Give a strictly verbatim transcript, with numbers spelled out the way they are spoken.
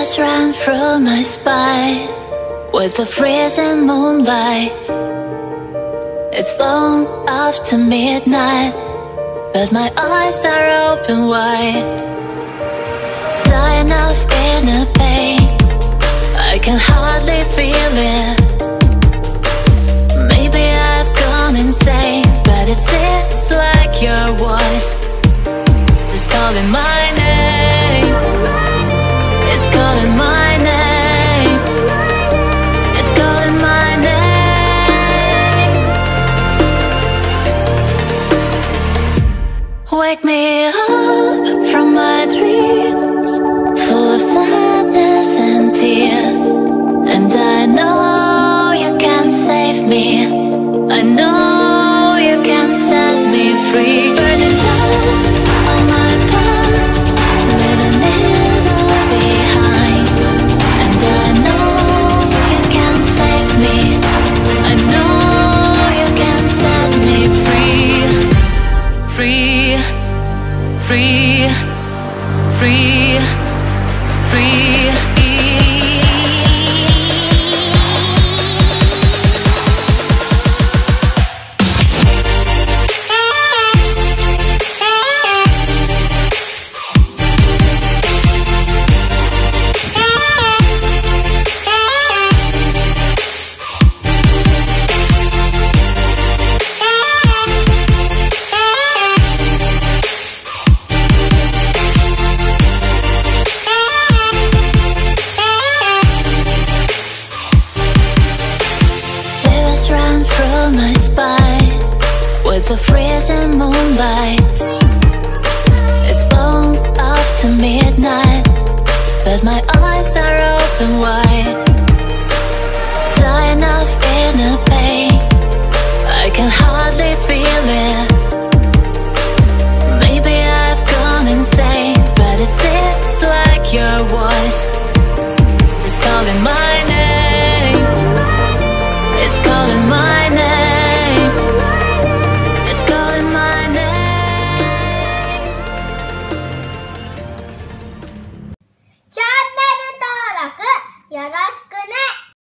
Shivers ran through my spine with the freezing moonlight. It's long after midnight, but my eyes are open wide. Dying of inner pain, I can hardly feel it. Maybe I've gone insane, but it seems like your voice is calling my name. It's calling my name. It's calling my name. Wake me up from my dreams, full of sadness and tears. And I know you can save me. I know you can set me free. Burning down all my past, leaving it all behind. And I know you can save me. I know you can set me free. Free, free, free, free. The freezing moonlight. It's long after midnight, but my eyes are open wide. Dying of inner pain,